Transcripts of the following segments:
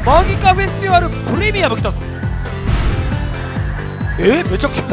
マギカフェスティバルプレミアム来たぞ。めちゃくちゃ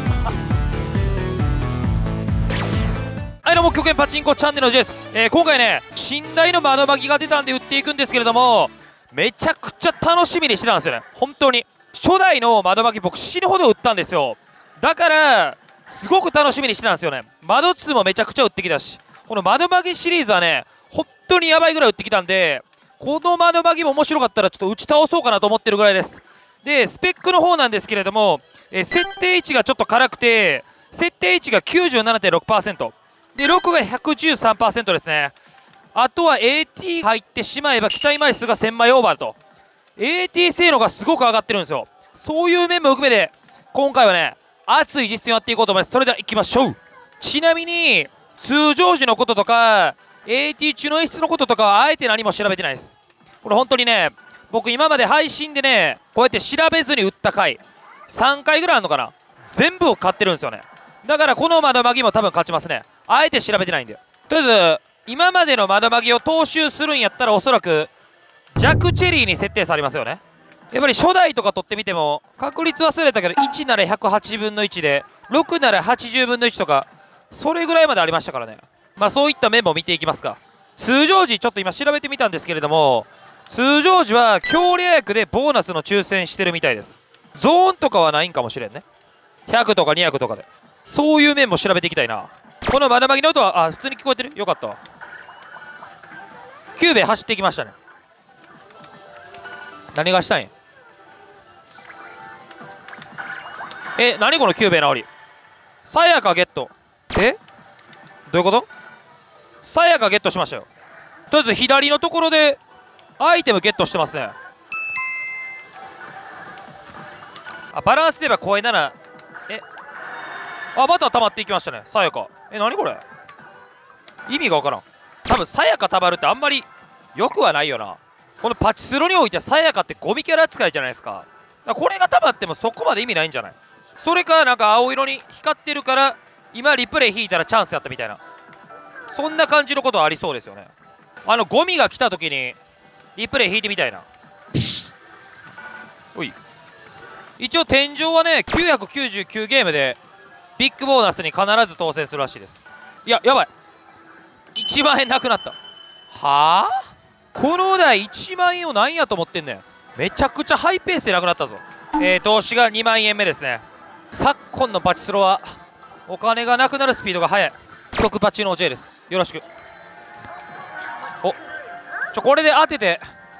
はいどうも、極限パチンコチャンネルの J です。今回ね、寝台の窓巻きが出たんで売っていくんですけれども、めちゃくちゃ楽しみにしてたんですよね。本当に初代の窓巻き僕死ぬほど売ったんですよ。だからすごく楽しみにしてたんですよね。窓2もめちゃくちゃ売ってきたし、この窓巻きシリーズはね本当にやばいぐらい売ってきたんで、この窓巻きも面白かったらちょっと打ち倒そうかなと思ってるぐらいです。でスペックの方なんですけれども、設定位置がちょっと辛くて、設定位置が 97.6% で6が 113% ですね。あとは AT 入ってしまえば機体枚数が1000枚オーバーと AT 性能がすごく上がってるんですよ。そういう面も含めて今回はね熱い実戦をやっていこうと思います。それでは行きましょう。ちなみに通常時のこととか AT 中の演出のこととかはあえて何も調べてないです。これ本当にね、僕今まで配信でねこうやって調べずに打った回3回ぐらいあるのかな、全部を買ってるんですよね。だからこの窓巻きも多分勝ちますね。あえて調べてないんで。とりあえず今までの窓巻きを踏襲するんやったらおそらく弱チェリーに設定されますよね。やっぱり初代とか取ってみても確率忘れたけど1なら108分の1で6なら80分の1とかそれぐらいまでありましたからね。まあそういった面も見ていきますか。通常時ちょっと今調べてみたんですけれども、通常時は強レア役でボーナスの抽選してるみたいです。ゾーンとかはないんかもしれんね。100とか200とかでそういう面も調べていきたいな。この窓巻きの音は普通に聞こえてる。よかったわ。キューベ走ってきましたね。何がしたんや。何このキューベ直り。さやかゲット。どういうこと。さやかゲットしましたよ。とりあえず左のところでアイテムゲットしてますね。バランスで言えば声7。また溜まっていきましたね。さやか。何これ。意味がわからん。多分さやかたまるってあんまりよくはないよな。このパチスロにおいてさやかってゴミキャラ扱いじゃないですか。これがたまってもそこまで意味ないんじゃない。それかなんか青色に光ってるから今リプレイ引いたらチャンスやったみたいな、そんな感じのことはありそうですよね。ゴミが来た時にリプレイ引いてみたいな。おい、一応天井はね999ゲームでビッグボーナスに必ず当選するらしいです。いややばい、1万円なくなった。はあ、この台1万円を何やと思ってんねん。めちゃくちゃハイペースでなくなったぞ。投資が2万円目ですね。昨今のパチスロはお金がなくなるスピードが速い。極パチの J です。よろしく。これで当てて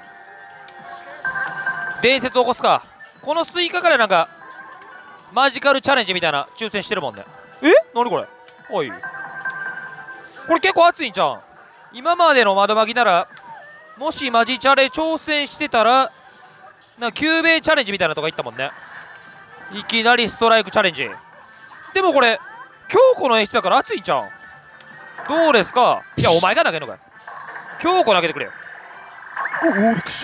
伝説を起こすか。このスイカからなんかマジカルチャレンジみたいな抽選してるもんね。何これ。おい、これ結構熱いんちゃうん。今までの窓巻きならもしマジチャレ挑戦してたらなんかキューベイチャレンジみたいなとこ行ったもんね。いきなりストライクチャレンジ。でもこれ強固の演出だから熱いんちゃうん。どうですか。いやお前が投げるのかよ。強固投げてくれよ。びっくりした。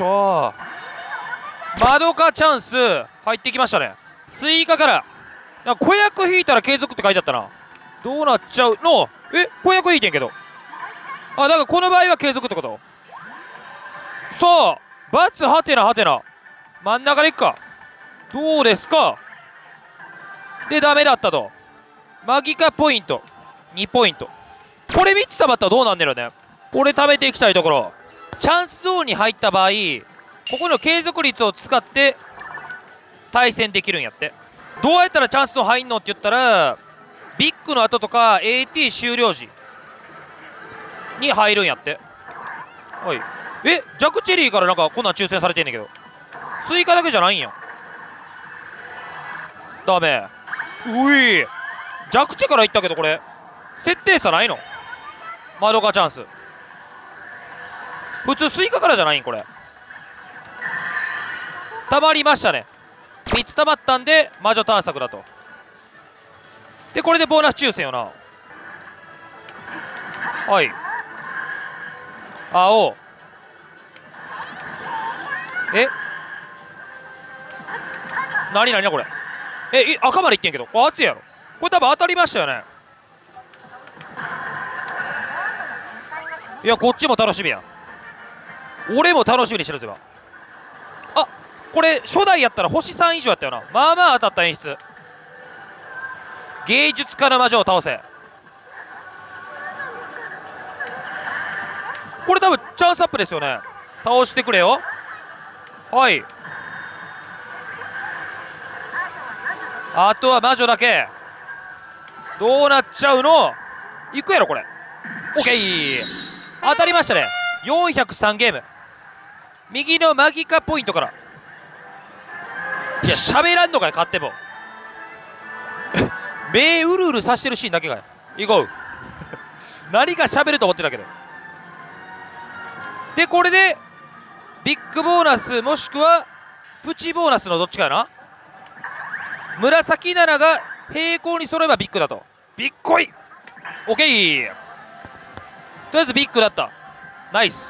窓かチャンス入ってきましたね。スイカから子役引いたら継続って書いてあったな。どうなっちゃうの。子役引いてんけど。だからこの場合は継続ってこと。さあバツハテナハテナ真ん中でいくか。どうですか。でダメだったと。マギカポイント2ポイント。これ3つたまったらどうなんねやろね。これ貯めていきたいところ。チャンスゾーンに入った場合ここの継続率を使って対戦できるんやって。どうやったらチャンスゾーン入んのって言ったらビッグの後とか AT 終了時に入るんやって。はい。ジャクチェリーからなんかこんなん抽選されてんねんけどスイカだけじゃないんや。ダメ。ジャクチェからいったけどこれ設定差ないの。窓かチャンス普通スイカからじゃないん。これたまりましたね。3つたまったんで魔女探索だと。でこれでボーナス抽選よな。はい、青何これ。赤までいってんけどこれ熱いやろ。これ多分当たりましたよね。いやこっちも楽しみや。俺も楽しみにしてるぜ。 これ初代やったら星3以上やったよな。まあまあ当たった演出。芸術家の魔女を倒せ。これ多分チャンスアップですよね。倒してくれよ。はい、あとは魔女だけ。どうなっちゃうの。いくやろこれ。オッケー、当たりましたね。403ゲーム。右のマギカポイントから。いや喋らんのかよ勝っても目うるうるさしてるシーンだけかよ。行こう何か喋ると思ってたけど。でこれでビッグボーナスもしくはプチボーナスのどっちかやな。紫ならが平行に揃えばビッグだと。ビッグい。オッケー、とりあえずビッグだった。ナイス。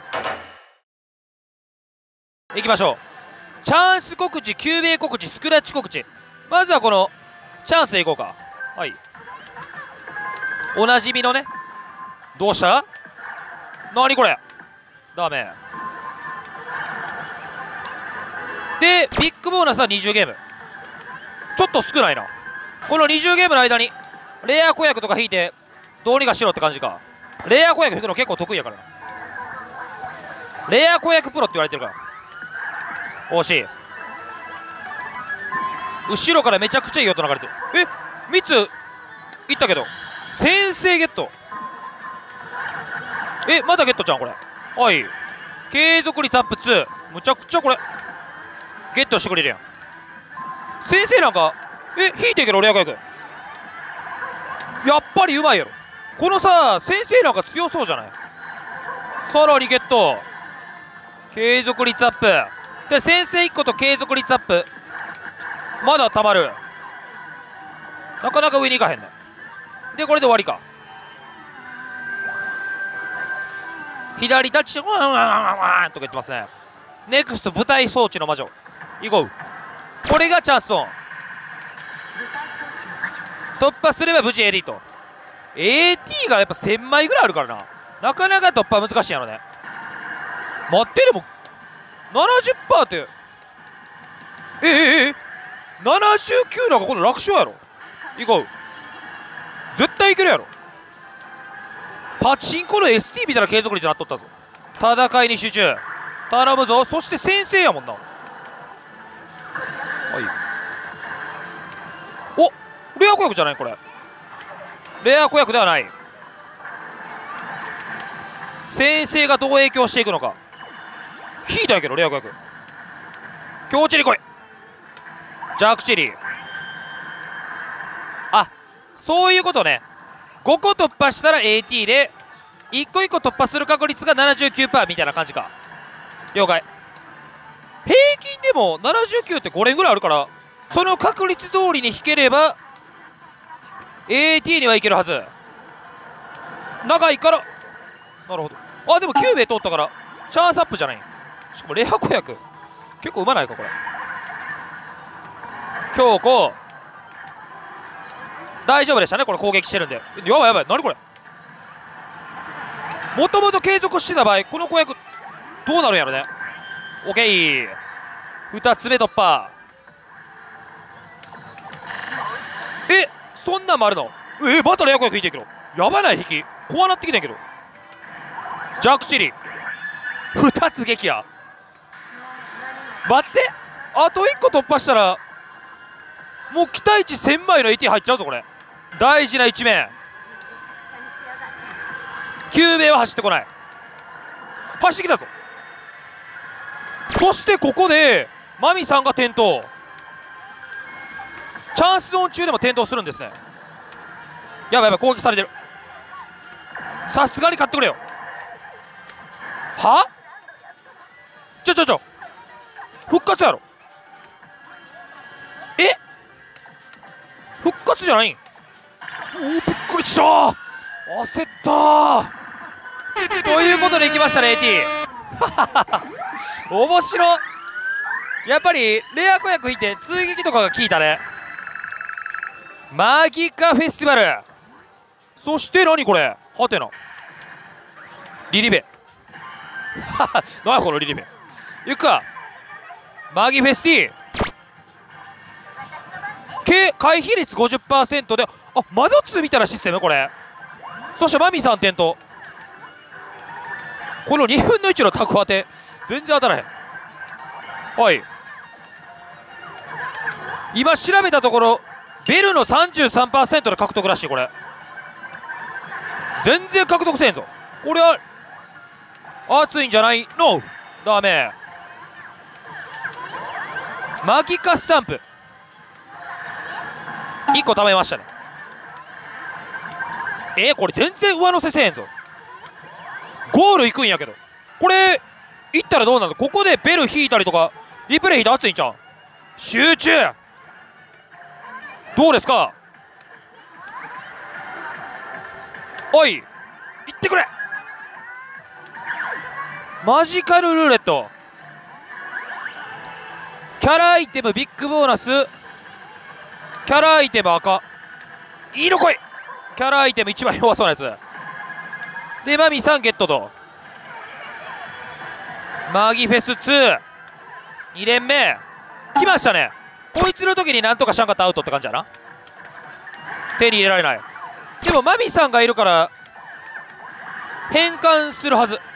いきましょう。チャンス告知、救命告知、スクラッチ告知。まずはこのチャンスでいこうか。はい、おなじみのね。どうした。なにこれ。ダメでビッグボーナスは20ゲーム。ちょっと少ないな。この20ゲームの間にレア子役とか引いてどうにかしろって感じか。レア子役引くの結構得意やからな。レア子役プロって言われてるから。惜しい。後ろからめちゃくちゃいい音流れてる。3ついったけど先制ゲット。まだゲットちゃんこれ。はい、継続率アップ2。むちゃくちゃこれゲットしてくれるやん。先生なんか引いていけろレア子役。やっぱりうまいやろ。このさ先生なんか強そうじゃない。さらにゲット。継続率アップで先生1個と継続率アップまだたまる。なかなか上に行かへんね。でこれで終わりか。左タッチしてワンワンワンワンとか言ってますね。ネクスト舞台装置の魔女行こう。これがチャンスゾーン。突破すれば無事エリート。 AT がやっぱ1000枚ぐらいあるからな。なかなか突破難しいやろね。待って、でも 70% って79なんかこの楽勝やろ。行こう。絶対いけるやろ。パチンコの ST みたいな継続率になっとったぞ。戦いに集中頼むぞ。そして先生やもんな。はい、おレア子役じゃない。これレア子役ではない。先生がどう影響していくのか。引いたんやけどレア子役。強チェリ来い。ジャークチェリー。あ、そういうことね。5個突破したら AT で1個1個突破する確率が 79% みたいな感じか。了解。平均でも79って5連ぐらいあるから、その確率通りに引ければ AT にはいけるはず。長いから。なるほど。あ、でも9名通ったからチャンスアップじゃない。しかもレア子役結構うまないかこれ。強子大丈夫でしたね。これ攻撃してるんで。やばいやばい。何これ。もともと継続してた場合この子役どうなるんやろね。オッケー、2つ目突破。そんなんもあるの。またレア子役引いてるけどやばない引き。怖なってきてんけど。ジャークチリ2つ撃破。待って、あと1個突破したらもう期待値1000枚の AT 入っちゃうぞこれ。大事な1面。9名は走ってこない。走ってきたぞ。そしてここでマミさんが転倒。チャンスゾーン中でも転倒するんですね。やばいやばい、攻撃されてる。さすがに勝ってくれよ。は復活やろ。復活じゃないん。びっくりした。焦ったー。ということでいきましたね AT 面白。やっぱりレア子役引いて追撃とかが効いたね。マギカフェスティバル。そして何これ。はてなリリベ何やこのリリベ。行くか。 マギフェスティ回避率 50% で、あ、窓2みたいなシステムこれ。そしてマミさん点灯。この2分の1のタコ当て全然当たらへん。はい、今調べたところベルの 33% で獲得らしい。これ全然獲得せんぞ。これは熱いんじゃないの。ダメ。マギカスタンプ1個貯めましたね。これ全然上乗せせえへんぞ。ゴール行くんやけど、これ行ったらどうなの。ここでベル引いたりとかリプレイ引いたら熱いんちゃう。集中。どうですか。おい行ってくれ。マジカルルーレット。キャラアイテムビッグボーナス、キャラアイテム赤、いいのこい。キャラアイテム一番弱そうなやつでマミさんゲットと。マギフェス22連目来ましたね。こいつの時になんとかしゃんかったアウトって感じやな。手に入れられない。でもマミさんがいるから変換するはず。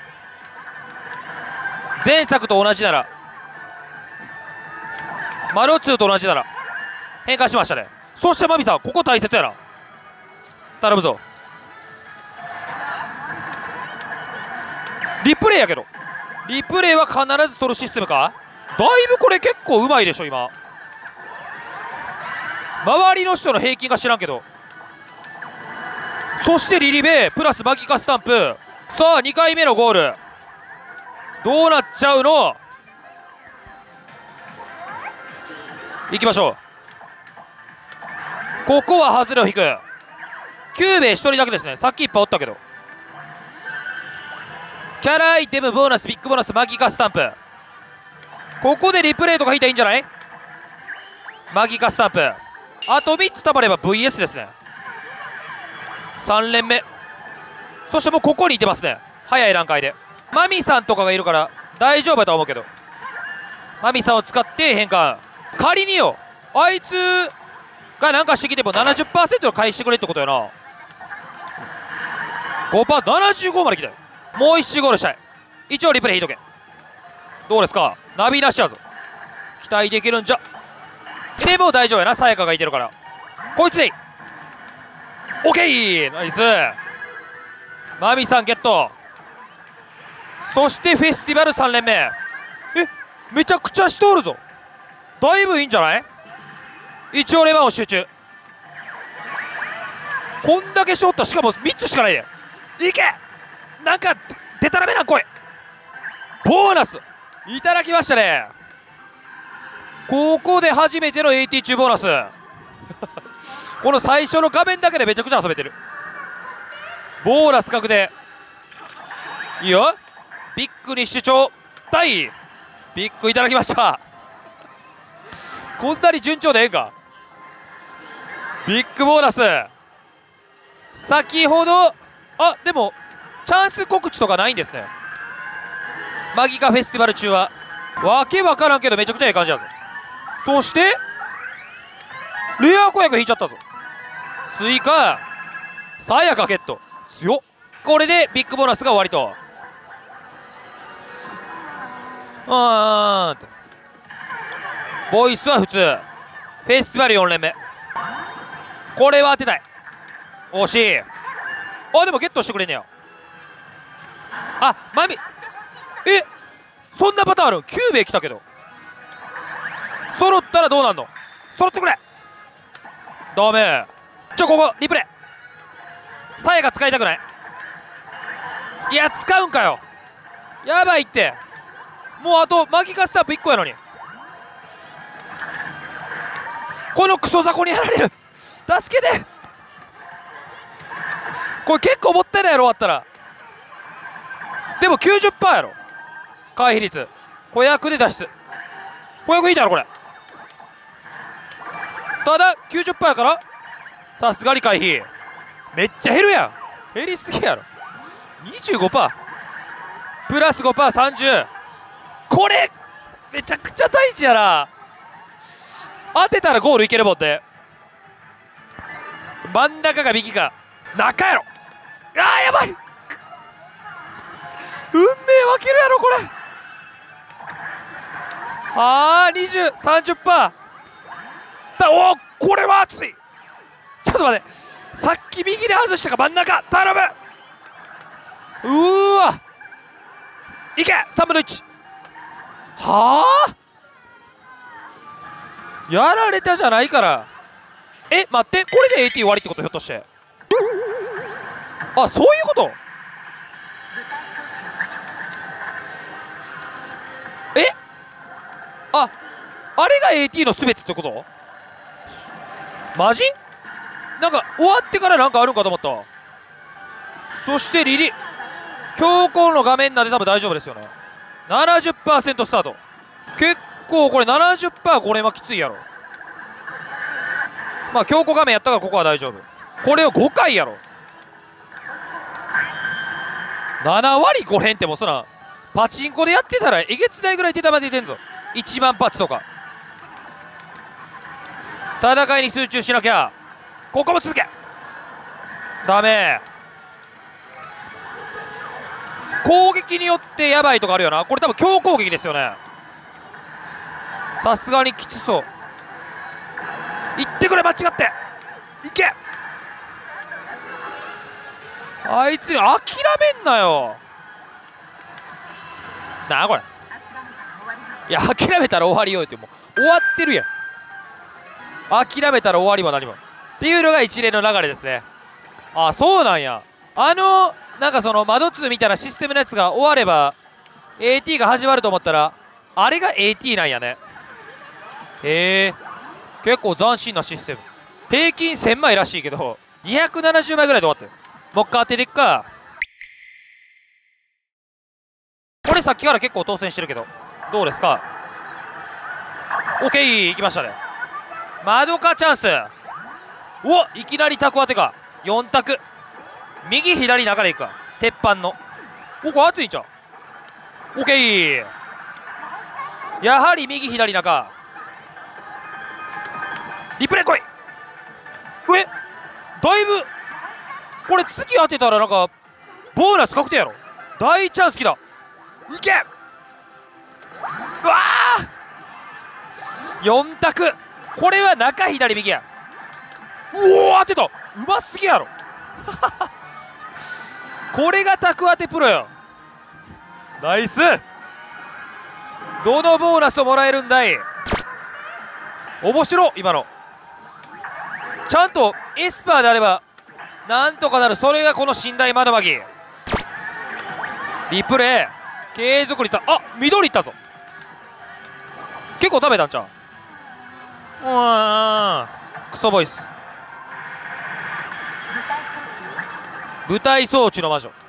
前作と同じなら、マロ2と同じなら変換しましたね。そしてマミさんここ大切やな。頼むぞ。リプレイやけど、リプレイは必ず取るシステムか。だいぶこれ結構うまいでしょ今。周りの人の平均が知らんけど。そしてリリベプラスマギカスタンプ。さあ2回目のゴールどうなっちゃうの。いきましょう。ここは外れを引く。キューベ1人だけですね。さっきいっぱいおったけど。キャラアイテムボーナスビッグボーナスマギカスタンプ。ここでリプレイとか引いたらいいんじゃない。マギカスタンプあと3つたまれば VS ですね。3連目。そしてもうここにいてますね。早い段階でマミさんとかがいるから大丈夫だと思うけど、マミさんを使って変換。仮によあいつがなんかしてきても 70% 返してくれってことやな。 5%75 まで来たよ。もう1ゴールしたい。一応リプレイ引いとけ。どうですか。ナビなしやぞ。期待できるんじゃ。でも大丈夫やな。さやかがいてるからこいつでいい。オッケーナイス。マミさんゲット。そしてフェスティバル3連目。めちゃくちゃしとるぞ。だいぶいいんじゃない。一応レバーを集中。こんだけしとった。しかも3つしかないでいけ。なんかデタラメな声。ボーナスいただきましたね。ここで初めての AT 中ボーナスこの最初の画面だけでめちゃくちゃ遊べてる。ボーナス確定。いいよ。ビッグに主張対ビッグいただきました。こんなに順調でええんか。ビッグボーナス先ほどでもチャンス告知とかないんですね。マギカフェスティバル中はわけわからんけどめちゃくちゃいい感じだぞ。そしてレア子役引いちゃったぞ。スイカさやかゲット強っ。これでビッグボーナスが終わりと。ボイスは普通。フェスティバル4連目。これは当てたい。惜しい。でもゲットしてくれんねや。マミそんなパターンある。9名来たけど揃ったらどうなんの。揃ってくれ。ダメ。ここリプレイ。さやが使いたくない。いや使うんかよ。やばいって。もうあとマギカスタンプ1個やのに。このクソ雑魚にやられる。助けて。これ結構もったいないやろ終わったら。でも 90% やろ回避率。子役で脱出。子役引いたやろこれ。ただ 90% やからさすがに回避。めっちゃ減るやん。減りすぎやろ。 25% プラス 5%30。これめちゃくちゃ大事やな。当てたらゴールいけるもんね。真ん中が右か中やろ。あーやばい、運命分けるやろこれ。2030%おお、これは熱い。ちょっと待って、さっき右で外したか真ん中頼む。うーわ、いけ3分の1。はあ、やられたじゃないから。待って、これで AT 終わりってこと？ひょっとして。あ、そういうこと。あれが AT の全てってこと？マジ？なんか終わってからなんかあるんかと思ったわ。そしてリリ強行の画面なんで多分大丈夫ですよね。70% スタート。結構これ 70% これはきついやろ。まあ強行画面やったからここは大丈夫。これを5回やろ。7割5変ってもうそらパチンコでやってたらえげつないぐらい出たまで出てんぞ。1万発とか。戦いに集中しなきゃ。ここも続け。ダメ。攻撃によってやばいとかあるよな。これ多分強攻撃ですよね。さすがにきつそう。いってくれ、間違っていけ。あいつに諦めんなよなあこれ。いや諦めたら終わりよって、もう終わってるやん。諦めたら終わりも何もっていうのが一連の流れですね。あ、そうなんや。なんかその窓2みたいなシステムのやつが終われば AT が始まると思ったら、あれが AT なんやね。結構斬新なシステム。平均1000枚らしいけど270枚ぐらいで終わってる。もう一回当てていくか。これさっきから結構当選してるけどどうですか。 OK いきましたね。マドカチャンス。お、いきなりタク当てか。4択右左中でいくか。鉄板のここ熱いんちゃう。 OK、 やはり右左中。リプレイ来い。だいぶこれ次当てたらなんかボーナス確定やろ。大チャンスきだ。いけ。うわー、4択。これは中左右や。うお当てた。うますぎやろこれがタク当てプロよ。ナイス。どのボーナスをもらえるんだい。面白今の。ちゃんとエスパーであればなんとかなる。それがこの寝台窓マギ。リプレイ継続率。あ、緑いったぞ。結構食べたんちゃう。クソボイス。舞台装置の魔女。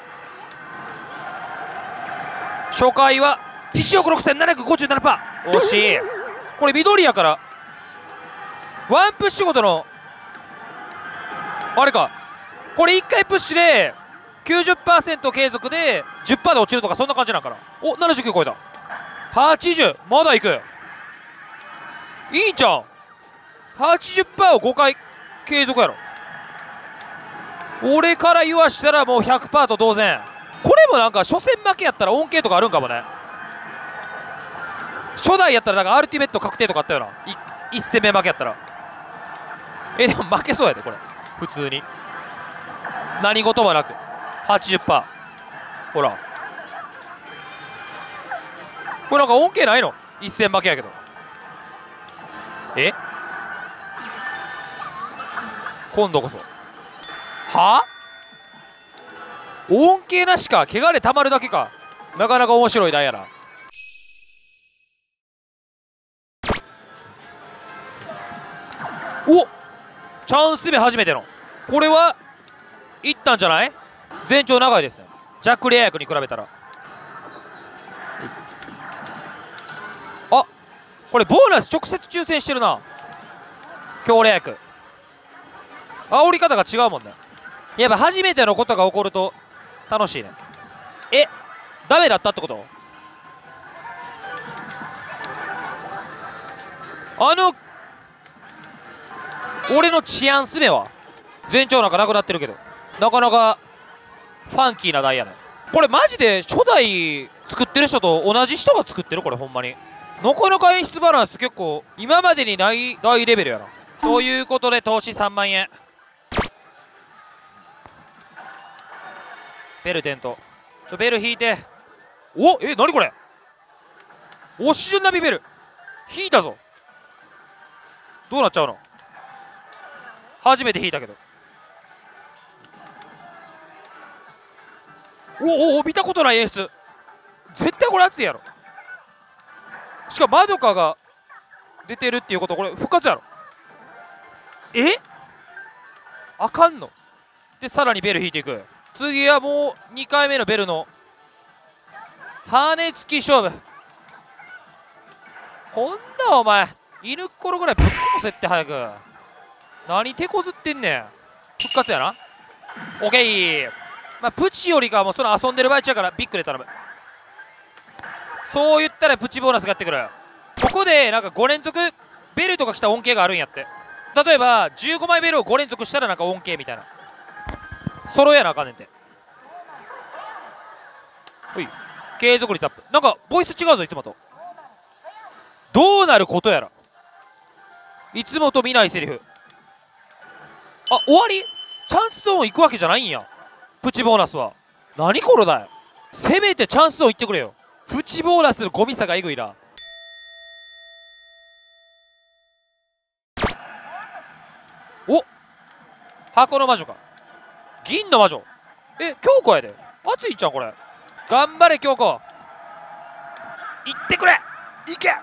初回は1億6757%。惜しい。これ緑やからワンプッシュごとのあれか。これ1回プッシュで 90% 継続で 10% で落ちるとかそんな感じなんかな。お、79超えた。80まだいく。いいんちゃん。 80% を5回継続やろ。俺から言わしたらもう 100% と同然。これもなんか初戦負けやったら恩恵とかあるんかもね。初代やったらなんかアルティメット確定とかあったよな。1戦目負けやったら。でも負けそうやでこれ普通に。何事もなく 80%。 ほらこれなんか恩恵ないの。1戦負けやけど。今度こそはあ、恩恵なしか。怪我でたまるだけか。なかなか面白い台やな。お、チャンス目初めての。これはいったんじゃない。全長長いですね。ジャック・レア役に比べたら。あ、これボーナス直接抽選してるな。強レア役煽り方が違うもんね。やっぱ初めてのことが起こると楽しいね。ダメだったってこと。 俺のチアンス目は全長なんかなくなってるけど、なかなかファンキーな台やね。これマジで初代作ってる人と同じ人が作ってる。これほんまになかなか演出バランス結構今までにない大レベルやな。ということで投資3万円。ベル点灯。ベル引いて。おえ何これ。おしじゅんナビベル引いたぞ。どうなっちゃうの。初めて引いたけど。お見たことない演出。絶対これ熱いやろ。しかもマドカが出てるっていうこと、これ復活やろ。あかんので、さらにベル引いていく。次はもう2回目のベルの羽根付き勝負。こんなお前犬っころぐらいぶっ殺せって早く。何手こずってんねん。復活やな。オッケー。まあプチよりかはもうその遊んでる場合ちゃうからビッグで頼む。そう言ったらプチボーナスがやってくる。ここでなんか5連続ベルとか来た恩恵があるんやって。例えば15枚ベルを5連続したらなんか恩恵みたいな。揃えやなあかんねんて。ほい継続率アップ。なんかボイス違うぞいつもと。どうなることやら。いつもと見ないセリフ。あ終わり。チャンスゾーン行くわけじゃないんやプチボーナスは。何これだよ。せめてチャンスゾーン行ってくれよ。プチボーナスのゴミさがえぐいな。お箱の魔女か。銀の魔女。京子やで。熱いんちゃんこれ。頑張れ京子。行ってくれ。行け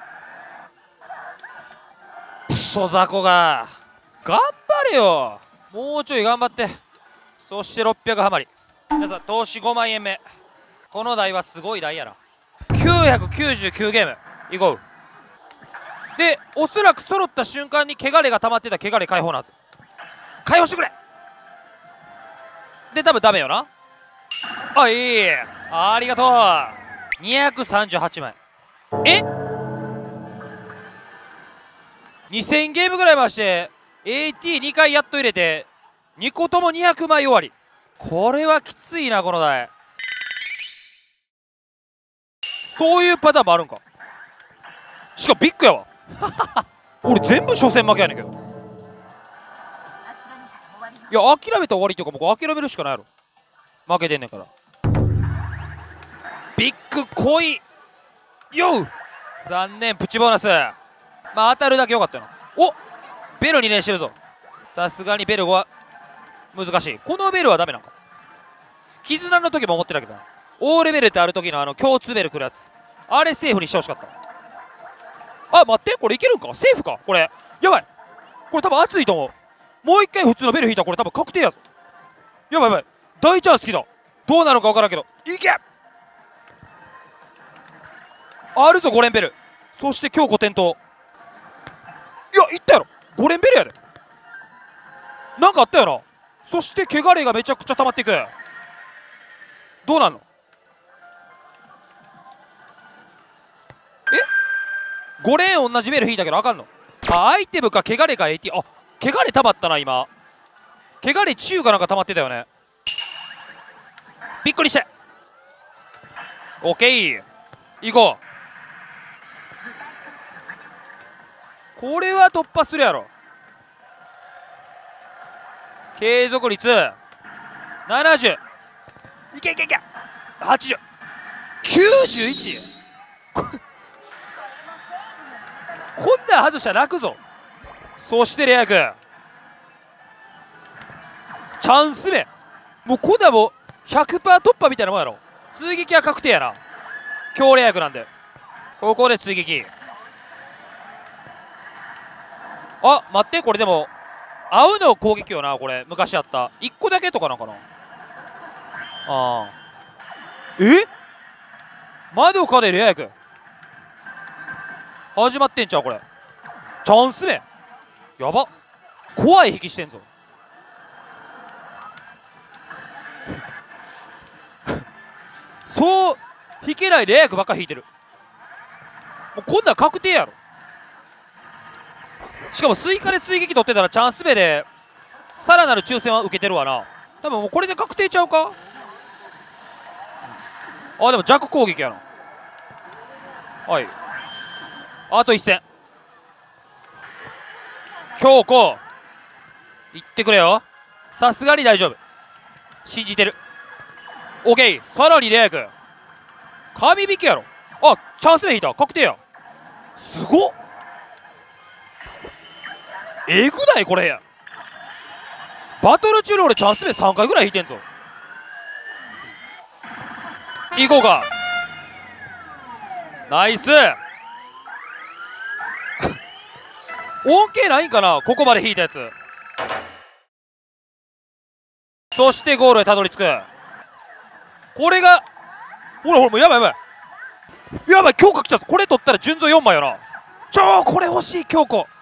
クソ雑魚が。頑張れよ。もうちょい頑張って。そして600ハマり。皆さん投資5万円目。この台はすごい台やな。999ゲームいこう。でおそらく揃った瞬間に汚れが溜まってた。汚れ解放のはず。解放してくれ。で多分ダメよな。あいいありがとう。238枚。2000ゲームぐらい回して AT2 回やっと入れて2個とも200枚終わり。これはきついなこの台。そういうパターンもあるんか。しかもビッグやわ俺全部初戦負けやねんけど。いや諦めたら終わりっていうかもう諦めるしかないやろ。負けてんねんから。ビッグ来いよ。残念プチボーナス。まあ当たるだけよかったよな。おベル2連してるぞ。さすがにベル5は難しい。このベルはダメなんか。絆の時も思ってたけどな。オーレベルってある時の共通ベル来るやつ。あれセーフにしてほしかった。あ待ってこれいけるんか。セーフかこれ。やばいこれ多分熱いと思う。もう一回普通のベル引いたらこれ多分確定やぞ。やばいやばい大チャンス来た。どうなるか分からんけどいけ。あるぞ5連ベル。そして強固転倒。いやいったやろ。5連ベルやで。なんかあったよな。そして汚れがめちゃくちゃ溜まっていく。どうなんの。5連同じベル引いたけどあかんの。アイテムか汚れか AT。 あ汚れ溜まったな今。汚れ中がなんか溜まってたよね。びっくりして。オッケー行こう。これは突破するやろ。継続率70。いけいけいけ。80。91。こんなん外したら楽ぞ。そしてレア役チャンス目。もうこんなんもう 100% 突破みたいなもんやろ。追撃は確定やな。強レア役なんで。ここで追撃。あ待ってこれでも青の攻撃よな。これ昔あった1個だけとかなんかな。あマドカでレア役始まってんちゃうこれ。チャンス目やば。怖い引きしてんぞそう引けないレア役ばっか引いてる。もうこんなん確定やろ。 しかも追加で追撃取ってたらチャンス目でさらなる抽選は受けてるわな。多分もうこれで確定ちゃうか。あでも弱攻撃やな。はい、あと1戦。強行いってくれよ。さすがに大丈夫、信じてる。オッケー、さらにレイク神引きやろ。あチャンス目引いた、確定や。すごっ、えぐないこれ。バトル中で俺チャンス目3回ぐらい引いてんぞ。行こうか。ナイス恩恵ないんかな、ここまで引いたやつ。そしてゴールへたどり着く。これがほらほら、もうやばいやばいやばい、強化来たぞ。これ取ったら順蔵4枚よな。これ欲しい。強化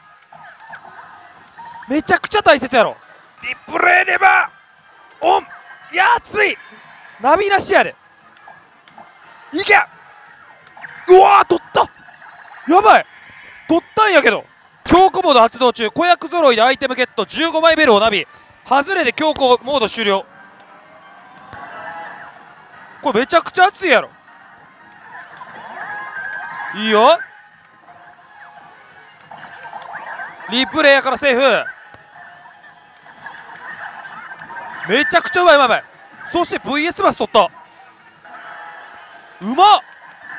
めちゃくちゃ大切やろ。リプレイレバーオン。いや熱い、ナビなしやで。いけ、うわー取った、やばい取ったんやけど。強化モード発動中、子役揃いでアイテムゲット、15枚ベルをナビ外れで強化モード終了。これめちゃくちゃ熱いやろ。いいよ、リプレイやからセーフ。めちゃくちゃうまいうまいうまい。そして VS バス取った、うまっ。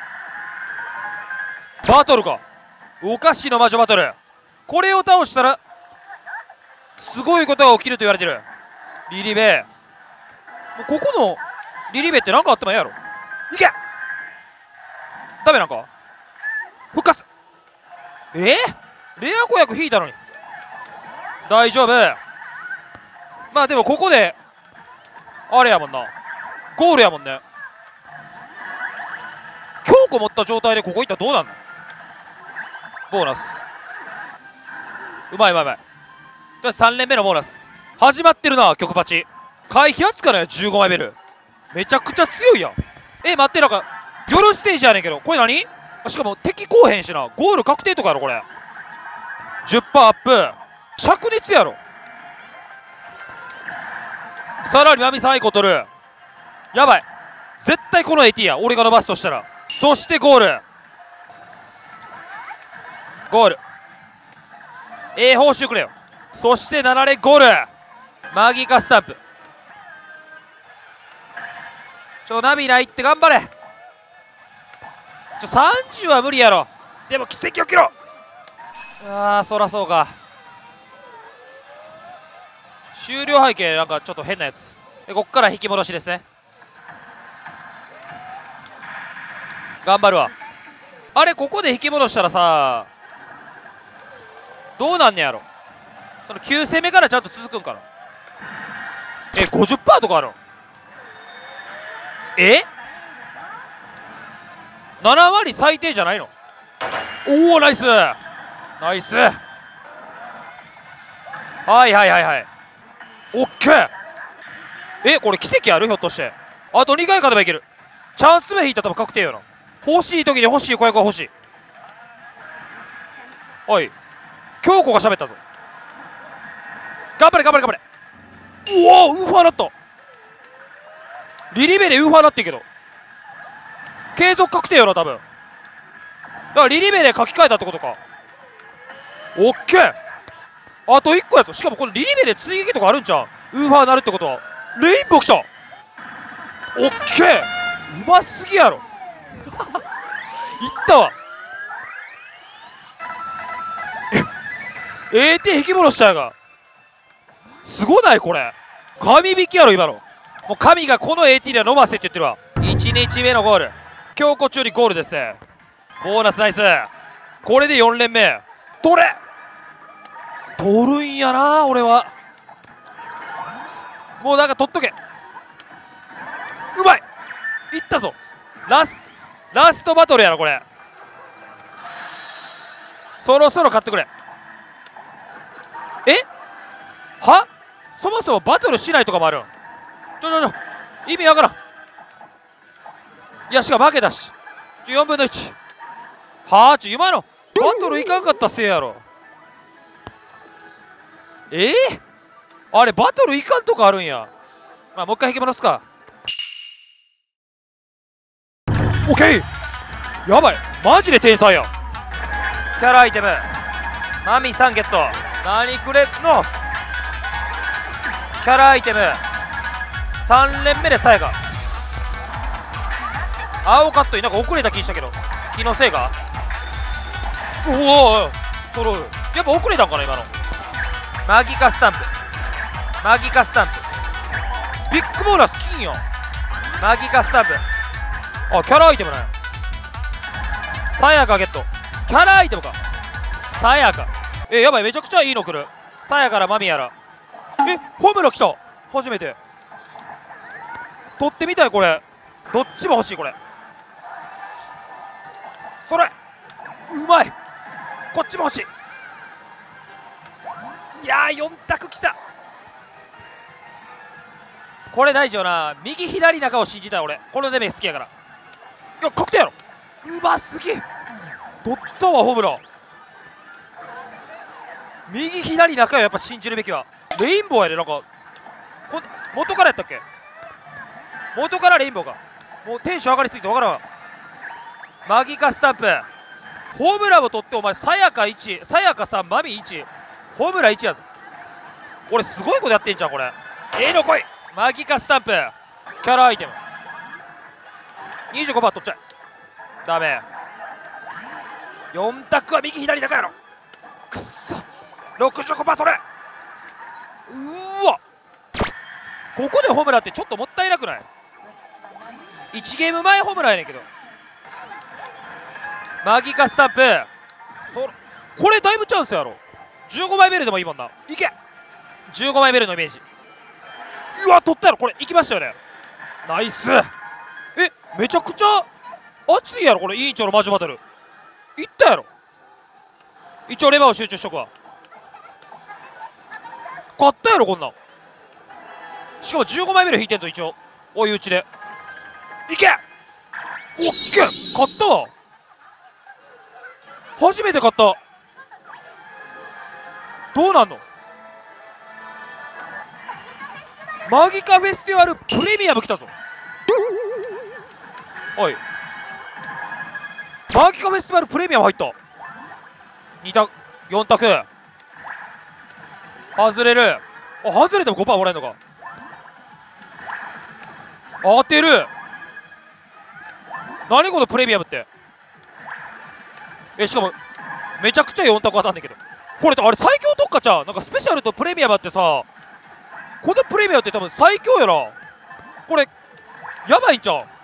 バトルか、お菓子の魔女バトル。これを倒したらすごいことが起きると言われてる。リリベ、もうここのリリベって何かあってもええやろ。いけ、ダメなんか復活。レア子役引いたのに大丈夫。まあでもここであれやもんな、ゴールやもんね。強固持った状態でここ行ったらどうなんの。ボーナスうまいうまいうまい。3連目のボーナス始まってるな。曲パチ回避圧かね、15枚ベルめちゃくちゃ強いやん。待って、なんか夜ステージやねんけど、これ何。しかも敵こうへんしな。ゴール確定とかやろこれ。10%アップ、灼熱やろ。さらにマミサイコ取る、やばい、絶対この AT や俺が伸ばすとしたら。そしてゴールゴール、報酬くれよ。そして7連ゴール、マギカスタンプ。ナビないって頑張れ。30は無理やろ。でも奇跡起きろ。そらそうか。終了背景なんかちょっと変なやつで、こっから引き戻しですね。頑張るわ。あれここで引き戻したらさどうなんねやろ。その9戦目からちゃんと続くんかな。50% とかあるの。7割最低じゃないの。おおナイスナイス、はいはいはいはい、オッケー。これ奇跡ある。ひょっとしてあと2回勝てばいける。チャンス目引いたら多分確定よな。欲しい時に欲しい子役が欲しい。おい京子が喋ったぞ。頑張れ頑張れ頑張れ。うおーウーファーなった。リリベでウーファーなってんけど継続確定よな多分。だからリリベで書き換えたってことか。オッケー、あと1個やつ。しかもこのリリベで追撃とかあるんちゃう。ウーファーなるってことはレインボー来た。オッケー、うますぎやろいったわ。AT 引き戻したやがすごないこれ。神引きやろ今の。もう神がこの AT では飲ませって言ってるわ。1日目のゴール、強固中にゴールですね。ボーナスナイス。これで4連目取れ。取るんやな俺は。もうなんか取っとけ。うまいいったぞ。ラストバトルやろこれ。そろそろ勝ってくれ。はそもそもバトルしないとかもあるん。意味わからん。いやしかも負けたし4分の1。今のバトルいかんかったせいやろ。 あれバトルいかんとこあるんや。まあもう一回引き戻すか。オッケー、やばい、マジで天才や。キャラアイテムマミさんゲット。何くれんの。キャラアイテム3連目でさやか。青カットになんか遅れた気したけど、気のせいか。おお、揃う。やっぱ遅れたんかな今の。マギカスタンプ、マギカスタンプ、ビッグボーナス金よ。マギカスタンプ、あ、キャラアイテムなんや。さやかゲット。キャラアイテムか。さやか、やばい、めちゃくちゃいいの来る。さやからマミやら。ホムラ来た、初めて取ってみたい。これどっちも欲しい。これそれうまい。こっちも欲しい。いやー、4択きた。これ大事よな。右左中を信じたい俺。このデメ好きやから。いや、確定やろ。うますぎ。取ったわホムラ。右左中をやっぱ信じるべきは。レインボーやで。なんか元からやったっけ。元からレインボーか。もうテンション上がりすぎて分からんわ。マギカスタンプ、ホムラも取って、お前さやか1、さやか3、マミ1、ホムラ1やぞ。俺すごいことやってんじゃんこれ。の来い。マギカスタンプ、キャラアイテム 25% 取っちゃえ。ダメ。4択は右左中やろ。くっそ、65% 取れ。うわ、ここでホムラってちょっともったいなくない。1ゲーム前ホムラやねんけど。マギカスタンプ、これだいぶチャンスやろ。15枚ベルでもいいもんな。いけ、15枚ベルのイメージ。うわ、取ったやろ。これいきましたよね。ナイス。めちゃくちゃ熱いやろこれ。委員長の魔女バトルいったやろ。一応レバーを集中しとくわ。勝ったやろこんなん。しかも15枚ベル引いてんと。一応追い打ちでいけ。オッケー、勝ったわ。初めて勝った。どうなんの。マギカフェスティバルプレミアム来たぞ。おい、マギカフェスティバルプレミアム入った。2択4択外れる。外れても 5% もらえるのか。当てる。何このプレミアムって。しかもめちゃくちゃ4択当たんねんけど。これあれ最強特化ちゃう。なんかスペシャルとプレミアムってさ、このプレミアムって多分最強やな。これやばいんちゃう。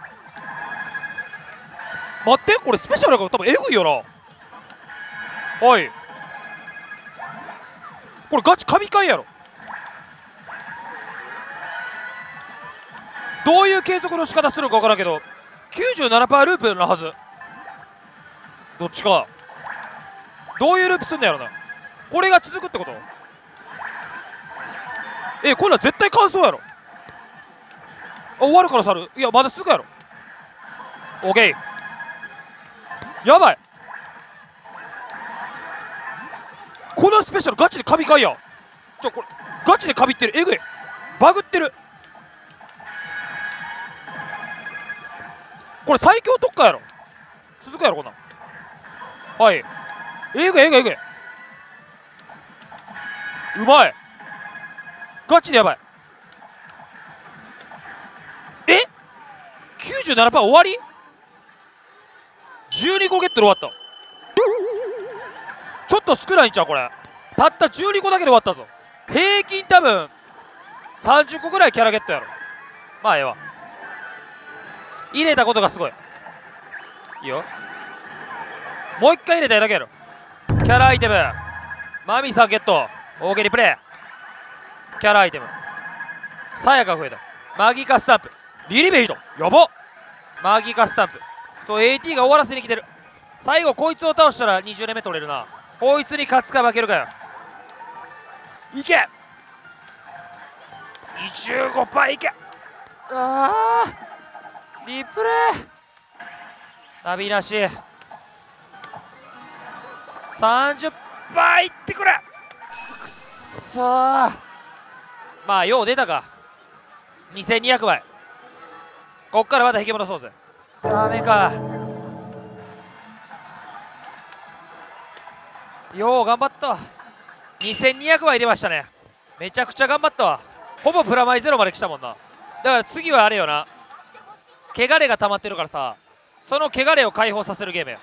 待って、これスペシャルが多分エグいよな。おい、これガチ神回やろ。どういう継続の仕方するのか分からんけど 97% ループのはず。どっちか。どういうループすんのやろな。これが続くってこと。こんなん絶対完走やろ。終わるから猿。いやまだ続くやろ。オッケー、やばい。このスペシャルガチで神回や。これガチで神ってる。えぐい、バグってる。これ最強特化やろ。続くやろこんなん。はい、えぐいえぐいえぐい。うまい、ガチでやばい。97% 終わり。12個ゲットで終わった。ちょっと少ないんちゃうこれ。たった12個だけで終わったぞ。平均多分30個ぐらいキャラゲットやろ。まあええわ。入れたことがすごい。いいよ、もう一回入れたいだけやろ。キャラアイテムマミさんゲット。大喜利プレイ。キャラアイテムさやか増えた。マギカスタンプリリベイトやばっ。マギカスタンプ、そう AT が終わらせに来てる。最後こいつを倒したら20連目取れるな。こいつに勝つか負けるかよ。いけ 25% いけ。あーリプレイナビなし。 30% いってくれ。くっさあまあよう出たか。2200倍。こっからまた引き戻そうぜ。ダメか。よう頑張ったわ。2200倍出ましたね。めちゃくちゃ頑張ったわ。ほぼプラマイゼロまで来たもんな。だから次はあれよな、汚れが溜まってるからさ、その汚れを解放させるゲームや。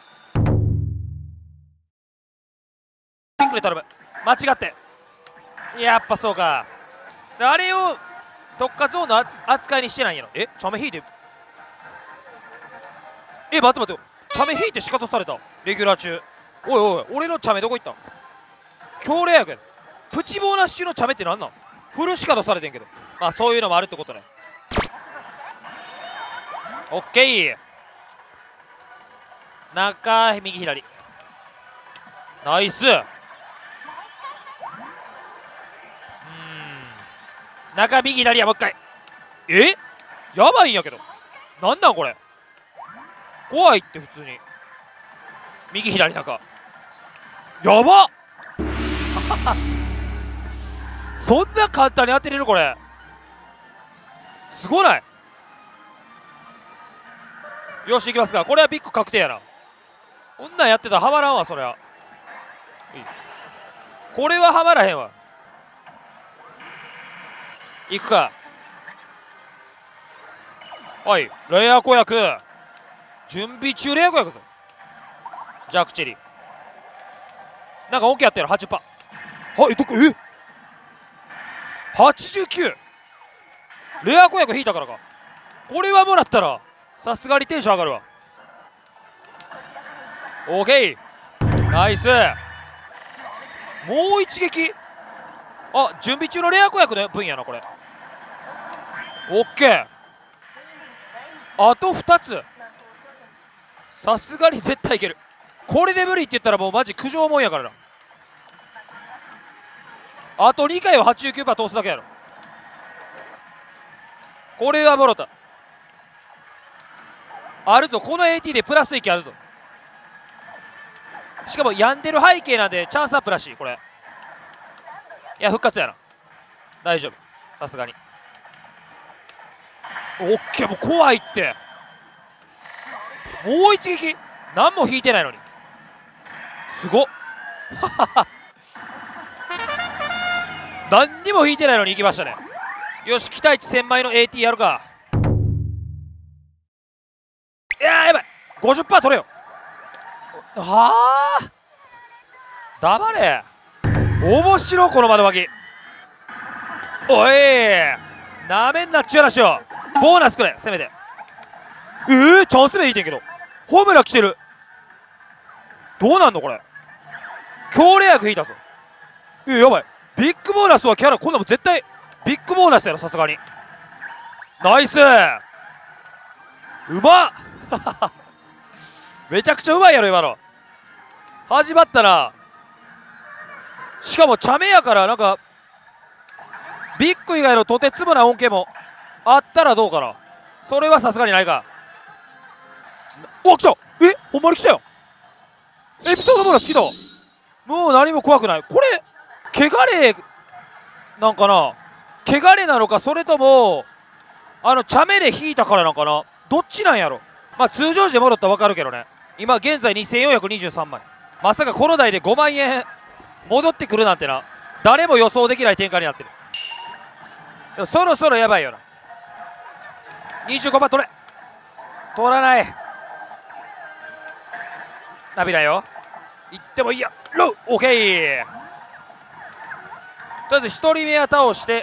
ピンクで頼む。間違って、やっぱそうか。あれを特化ゾーンの扱いにしてないんやろ。チャメ引いて、待って待って、チャメ引いて仕方されたレギュラー中。おいおい、俺のチャメどこ行ったん。強烈やけど。プチボーナス中のチャメってなんなん。フル仕方されてんけど、まあそういうのもあるってことね。オッケー。中右左、ナイス。中右左や、もう一回。やばいんやけど。なんなんこれ、怖いって普通に。右左中、やばっそんな簡単に当てれるこれ、すごない。よし行きますか。これはビッグ確定やな。こんなんやってたらハマらんわそりゃ。これはハマらへんわ。行くか。はい、レア子役準備中。レア子役ぞ。ジャックチェリーなんか OK やったやろ。 80%。 はい、どこ89。レア子役引いたからか。これはもらったらさすがにテンション上がるわ。 OK、 ナイス。もう一撃。準備中のレア子役の分やなこれ。 OK、 あと2つ。さすがに絶対いける。これで無理って言ったらもうマジ苦情もんやからな。あと2回は 89% 通すだけやろ。これはもろた。あるぞ、この AT でプラス域あるぞ。しかも病んでる背景なんでチャンスアップらしいこれ。いや復活やな、大丈夫さすがに。オッケー、もう怖いって。もう一撃。何も引いてないのにすごっ何にも引いてないのに行きましたね。よし、期待値1000枚の AT やるか。いやーやばい、 50% 取れよ。はあ黙れ。面白この窓巻き。おいなめんなっちゅう話よ。ボーナスくれせめて。チャンス目引いてんけどホームラン来てる。どうなんのこれ。強烈役引いたぞ。やばい、ビッグボーナスはキャラこんなもん絶対ビッグボーナスやろさすがに。ナイス、うまっめちゃくちゃうまいやろ今の。始まったな。しかもチャメやからなんかビッグ以外のとてつもない恩恵もあったらどうかな。それはさすがにないか。来た。ほんまに来たよ。エピソードボーナス来た。もう何も怖くない。これ汚れなんかな。汚れなのかそれともチャメで引いたからなんかな。どっちなんやろ。まあ通常時で戻ったら分かるけどね。今現在2423枚。まさかこの台で5万円戻ってくるなんてな、誰も予想できない展開になってる。でもそろそろやばいよな。25%取れ。取らない。ナビだよ。行ってもいいや。ローオーケー。とりあえず1人目は倒して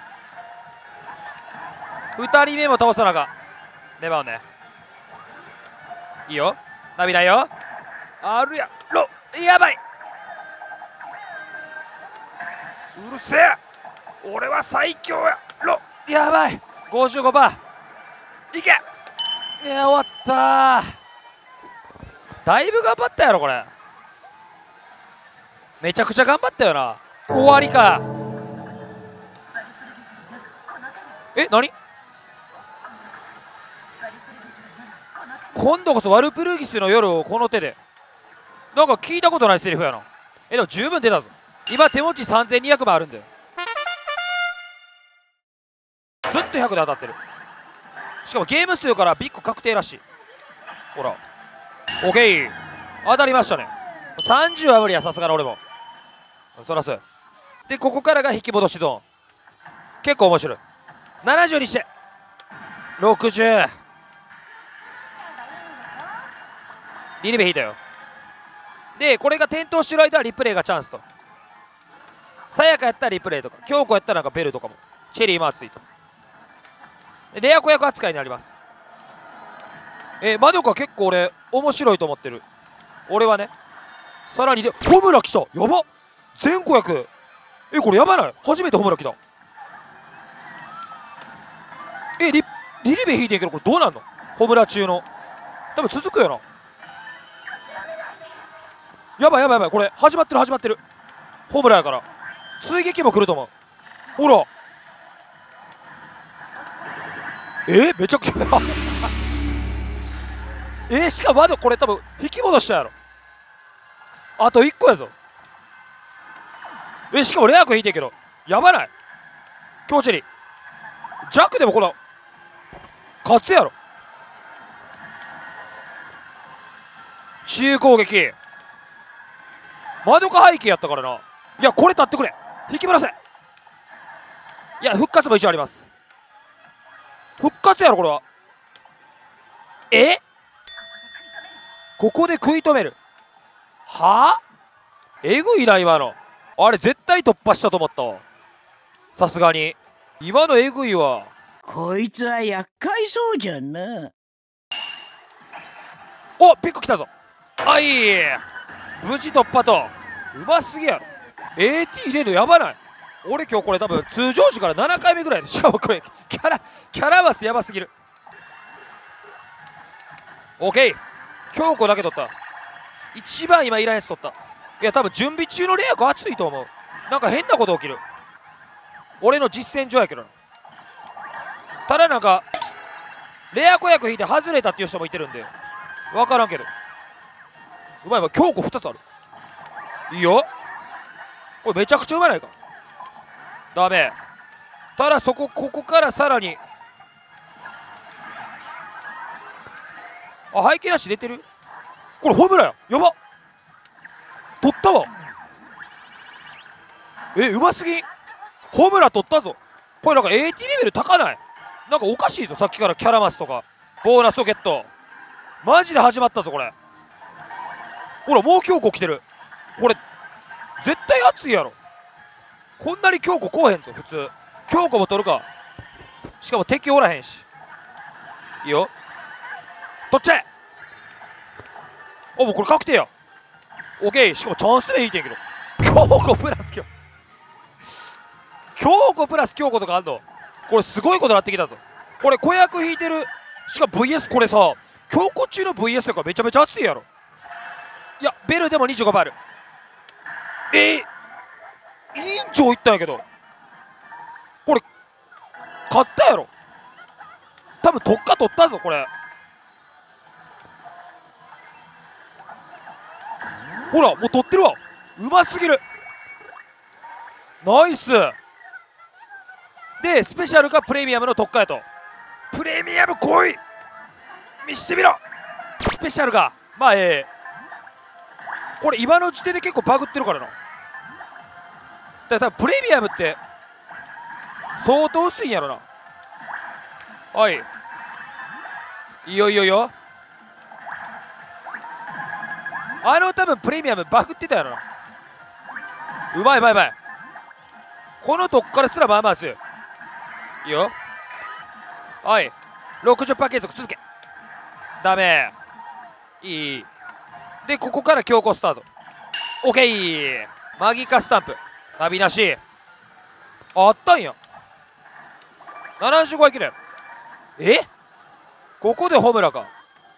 2人目も倒さなあかん。レバーね。いいよ。ナビだよ。あるやろ。やばい。うるせえ。俺は最強やろ。やばい。55%。いけ。いや終わったー。だいぶ頑張ったやろこれ。めちゃくちゃ頑張ったよな。終わりか。何。今度こそワルプルギスの夜をこの手で。なんか聞いたことないセリフやな。でも十分出たぞ。 今手持ち3200万あるんだよ。ずっと100で当たってる。しかもゲーム数からビッグ確定らしい。ほら OK 当たりましたね。30は無理や、さすがの俺も。そらそうで、ここからが引き戻しゾーン。結構面白い。70にして60。リリベ引いたよ。でこれが点灯してる間はリプレイがチャンスと。さやかやったらリプレイとか、京子やったらなんかベルとかも、チェリーも熱いと。レア子役扱いになります。マドカ結構俺面白いと思ってる。俺はね。さらにでホムラ来た。やばっ、全子役。これやばない？初めてホムラ来た。リリベ引いてんけど、これどうなんの？ホムラ中の多分続くよな。やばいやばいやばい、これ始まってる始まってる。ホムラやから追撃も来ると思う。ほらめちゃくちゃしかもまだこれ多分引き戻したやろ。あと1個やぞ。しかもレアク引いてんけどやばない？強チェリ弱でもこの勝つやろ。中攻撃マドカ背景やったからな。いやこれ立ってくれ、引き離せ。いや復活も一応あります。復活やろこれは。ここで食い止めるはあ。えぐいな今の。あれ絶対突破したと思ったわ。さすがに今のえぐいわ。 こいつは厄介そうじゃんな。 おピック来たぞ。無事突破と。うますぎやろ。 AT 入れるのやばない？俺今日これ多分通常時から7回目ぐらいで。しかもこれキャラバスやばすぎる。 OK 京子だけ取った。一番今いらんやつ取った。いや多分準備中のレア子熱いと思う。なんか変なこと起きる。俺の実戦上やけどな。ただなんかレア子役引いて外れたっていう人もいてるんで分からんけど。うまいわ、京子2つある。いいよこれめちゃくちゃうまないか。ダメ。ただここからさらに背景なし出てる。これホームランやばっ、取ったわ。うますぎん。ホームラン取ったぞ。これなんか AT レベル高ない？なんかおかしいぞ、さっきからキャラマスとかボーナスソケットマジで始まったぞこれ。ほらもう強固来てる。これ絶対熱いやろ。こんなに強固こうへんぞ普通。強固も取るか。しかも敵おらへんし。いいよ取っちゃえ。もうこれ確定や。オッケー。しかもチャンス目引いてんけど強固プラス強固プラス強固とかあんの。これすごいことなってきたぞ。これ子役引いてる。しかも VS これさ強固中の VS とかめちゃめちゃ熱いやろ。いやベルでも25%ある。委員長いったんやけどこれ勝ったやろ。多分特化取ったぞこれ。ほらもう取ってるわ。うますぎる。ナイスでスペシャルかプレミアムの特化やと。プレミアム来い見してみろ。スペシャルかまあこれ今の時点で結構バグってるからな。だから多分プレミアムって相当薄いんやろな。はいいいよいいよいいよ。多分プレミアムバグってたやろな。うまいうまいうまい。このとこからすらまあまあ強い。いいよはい60%継続続け。ダメいいでここから強行スタート。 OK マギカスタンプナビなしあったんや。75はいけるやろ。ここでホムラか。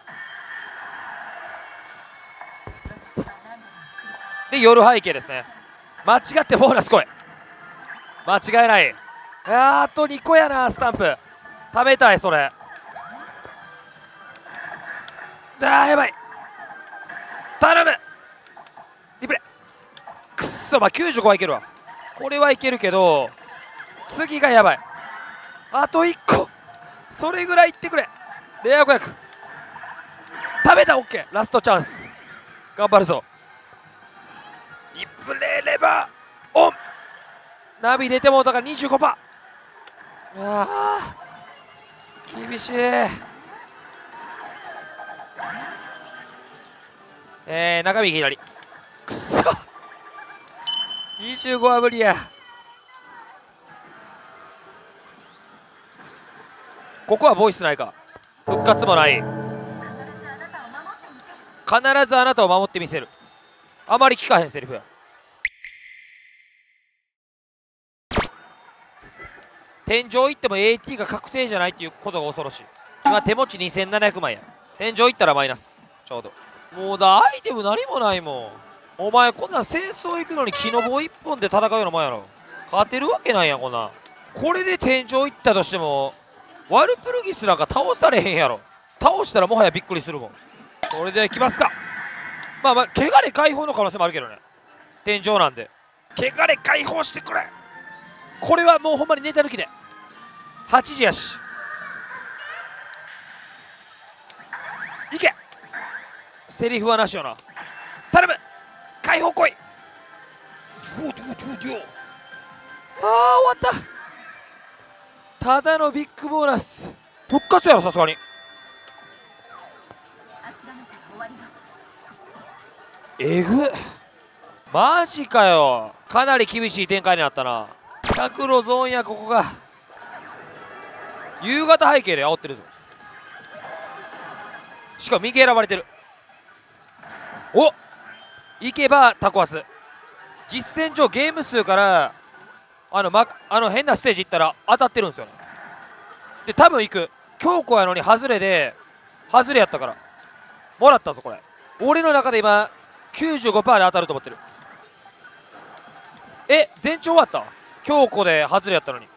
で夜背景ですね。間違ってボーナス来い。間違いない。あと2個やな。スタンプ食べたいそれ。やばい頼むリプレイくっそそ、まあ、95はいけるわ。これはいけるけど次がやばい。あと1個、それぐらいいってくれ。レア500食べた。 OK、 ラストチャンス頑張るぞ。リプレイレバーオン。ナビ出てもうたから 25%。 あー厳しい。中身左くそ25は無理や。ここはボイスないか。復活もない。必ずあなたを守ってみせる。あまり聞かへんセリフや。天井行っても AT が確定じゃないっていうことが恐ろしい。今手持ち2700万や。天井行ったらマイナスちょうど。もうアイテム何もないもん。お前こんなん戦争行くのに木の棒1本で戦うようなもんやろ。勝てるわけないやんこんなん。これで天井行ったとしてもワルプルギスなんか倒されへんやろ。倒したらもはやびっくりするもん。それでいきますか。まあまあ怪我で解放の可能性もあるけどね。天井なんで怪我で解放してくれ。これはもうほんまにネタ抜きで8時やしいけ。セリフはなしよな。頼む解放来い。あー終わった。ただのビッグボーナス。復活やろさすがに。えぐっマジかよ。かなり厳しい展開になったな。100のゾーンや。ここが夕方背景で煽ってるぞ。しかも右選ばれてる。お行けばタコワス。実戦上ゲーム数から変なステージ行ったら当たってるんですよね。で多分行く強固やのに外れで外れやったからもらったぞこれ。俺の中で今 95% で当たると思ってる。全長終わった。強固で外れやったのに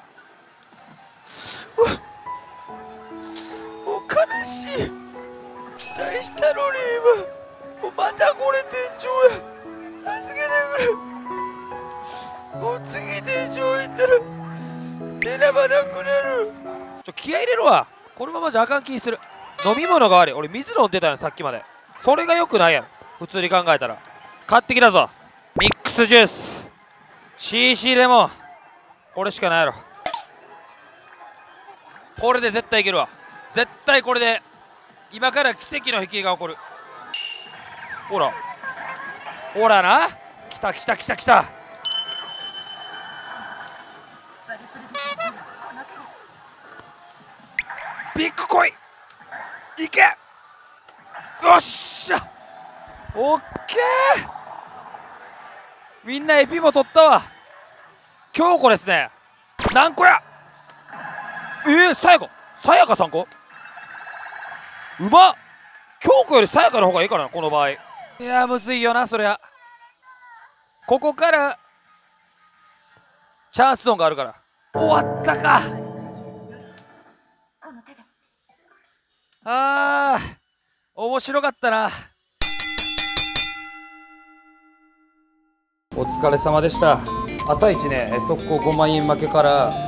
お悲しい。期待したのに今もうまたこれ天井や。助けてくれ。もう次天井行ったら選ばなくなる。気合い入れろわ。このままじゃあかん気にする。飲み物が悪い。俺水飲んでたよさっきまで。それがよくないやろ普通に考えたら。買ってきたぞミックスジュース CC レモン。これしかないやろ。これで絶対いけるわ。絶対これで今から奇跡の引きが起こる。ほらほらな。来た来た来た来た。ビッグコイいけ。よっしゃオッケー。みんなエピも取ったわ。強固ですね。何個や。さやか3個うまっ。強固よりさやかの方がいいからなこの場合。いやむずいよなそりゃ。ここからチャンスゾーンがあるから。終わったか。面白かったな。お疲れ様でした。朝一ね速攻5万円負けから、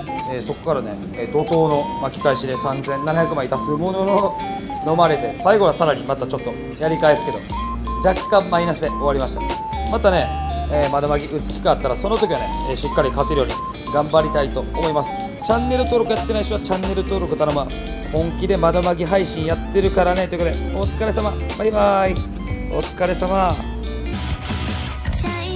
そこからね怒涛の巻き返しで3700枚出すものの飲まれて、最後はさらにまたちょっとやり返すけど若干マイナスで終わりました。またね、窓巻き打つ機会あったらその時はね、しっかり勝てるように頑張りたいと思います。チャンネル登録やってない人はチャンネル登録頼む。本気で窓巻き配信やってるからね。ということでお疲れ様バイバイ。お疲れ様。